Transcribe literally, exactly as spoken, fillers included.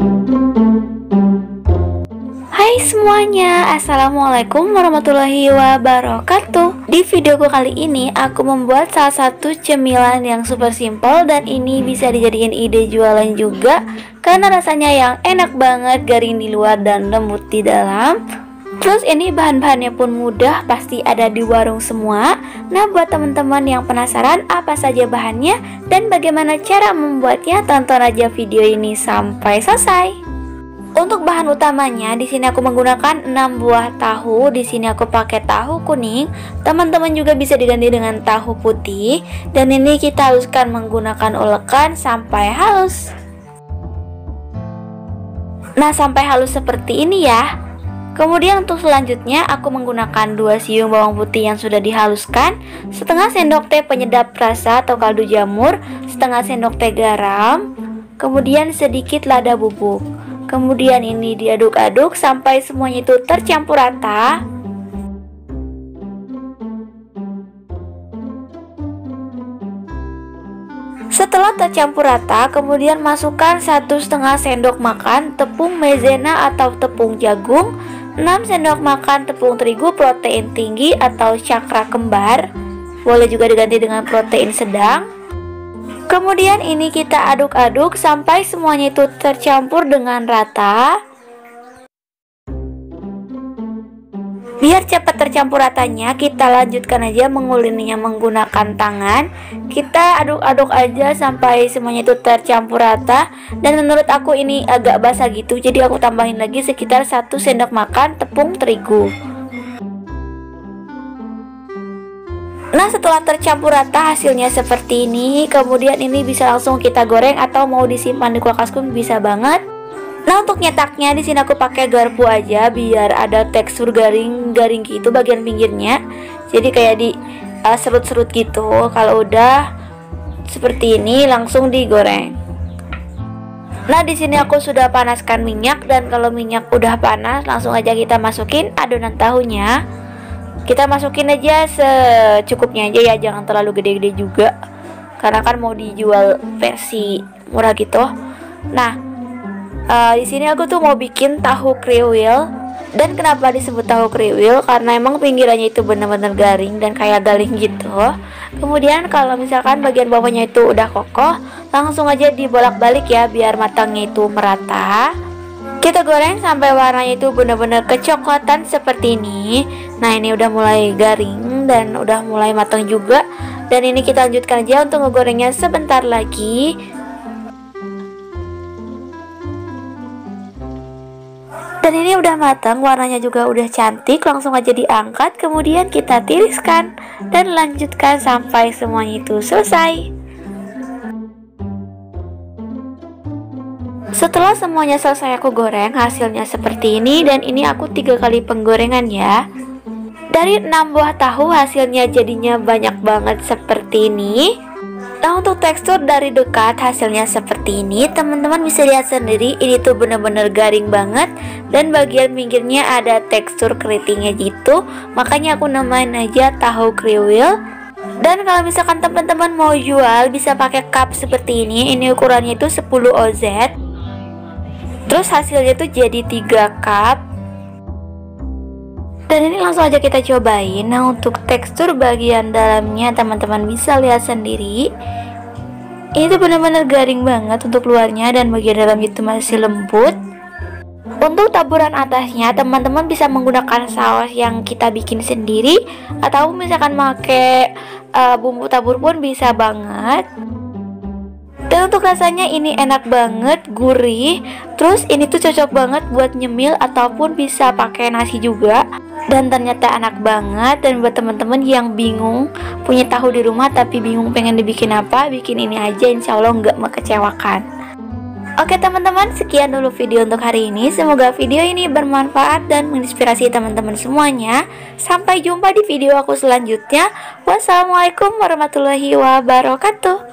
Hai semuanya, assalamualaikum warahmatullahi wabarakatuh. Di videoku kali ini aku membuat salah satu cemilan yang super simple, dan ini bisa dijadikan ide jualan juga karena rasanya yang enak banget, garing di luar dan lembut di dalam. Terus ini bahan-bahannya pun mudah, pasti ada di warung semua. Nah, buat teman-teman yang penasaran apa saja bahannya dan bagaimana cara membuatnya, tonton aja video ini sampai selesai. Untuk bahan utamanya, di sini aku menggunakan enam buah tahu. Di sini aku pakai tahu kuning. Teman-teman juga bisa diganti dengan tahu putih. Dan ini kita haluskan menggunakan ulekan sampai halus. Nah, sampai halus seperti ini ya. Kemudian untuk selanjutnya aku menggunakan dua siung bawang putih yang sudah dihaluskan, setengah sendok teh penyedap rasa atau kaldu jamur, setengah sendok teh garam, kemudian sedikit lada bubuk. Kemudian ini diaduk-aduk sampai semuanya itu tercampur rata. Setelah tercampur rata, kemudian masukkan satu setengah sendok makan tepung maizena atau tepung jagung, enam sendok makan tepung terigu protein tinggi atau cakra kembar, boleh juga diganti dengan protein sedang. Kemudian ini kita aduk-aduk sampai semuanya itu tercampur dengan rata. Biar cepat tercampur ratanya, kita lanjutkan aja mengulininya menggunakan tangan. Kita aduk-aduk aja sampai semuanya itu tercampur rata. Dan menurut aku ini agak basah gitu, jadi aku tambahin lagi sekitar satu sendok makan tepung terigu. Nah, setelah tercampur rata hasilnya seperti ini. Kemudian ini bisa langsung kita goreng atau mau disimpan di kulkas pun bisa banget. Nah, untuk nyetaknya di sini aku pakai garpu aja biar ada tekstur garing-garing gitu bagian pinggirnya. Jadi kayak di uh, serut-serut gitu. Kalau udah seperti ini langsung digoreng. Nah, di sini aku sudah panaskan minyak, dan kalau minyak udah panas langsung aja kita masukin adonan tahunya. Kita masukin aja secukupnya aja ya, jangan terlalu gede-gede juga, karena kan mau dijual versi murah gitu. Nah, uh, di sini aku tuh mau bikin tahu kriwil. Dan kenapa disebut tahu kriwil? Karena emang pinggirannya itu benar-benar garing dan kayak galing gitu. Kemudian kalau misalkan bagian bawahnya itu udah kokoh, langsung aja dibolak-balik ya biar matangnya itu merata. Kita goreng sampai warnanya itu benar-benar kecoklatan seperti ini. Nah, ini udah mulai garing dan udah mulai matang juga. Dan ini kita lanjutkan aja untuk ngegorengnya sebentar lagi. Dan ini udah matang, warnanya juga udah cantik. Langsung aja diangkat, kemudian kita tiriskan dan lanjutkan sampai semuanya itu selesai. Setelah semuanya selesai aku goreng, hasilnya seperti ini. Dan ini aku tiga kali penggorengan ya. Dari enam buah tahu hasilnya jadinya banyak banget seperti ini. Nah, untuk tekstur dari dekat hasilnya seperti ini. Teman-teman bisa lihat sendiri, ini tuh bener-bener garing banget. Dan bagian pinggirnya ada tekstur keritingnya gitu. Makanya aku namain aja tahu kriwil. Dan kalau misalkan teman-teman mau jual, bisa pakai cup seperti ini. Ini ukurannya itu sepuluh oz. Terus hasilnya tuh jadi tiga cup. Dan ini langsung aja kita cobain. Nah, untuk tekstur bagian dalamnya teman-teman bisa lihat sendiri. Ini tuh benar-benar garing banget untuk luarnya, dan bagian dalamnya itu masih lembut. Untuk taburan atasnya teman-teman bisa menggunakan saus yang kita bikin sendiri, atau misalkan pakai uh, bumbu tabur pun bisa banget. Dan untuk rasanya ini enak banget, gurih. Terus ini tuh cocok banget buat nyemil ataupun bisa pakai nasi juga. Dan ternyata enak banget. Dan buat teman-teman yang bingung punya tahu di rumah tapi bingung pengen dibikin apa, bikin ini aja, insya Allah nggak mengecewakan. Oke teman-teman, sekian dulu video untuk hari ini. Semoga video ini bermanfaat dan menginspirasi teman-teman semuanya. Sampai jumpa di video aku selanjutnya. Wassalamualaikum warahmatullahi wabarakatuh.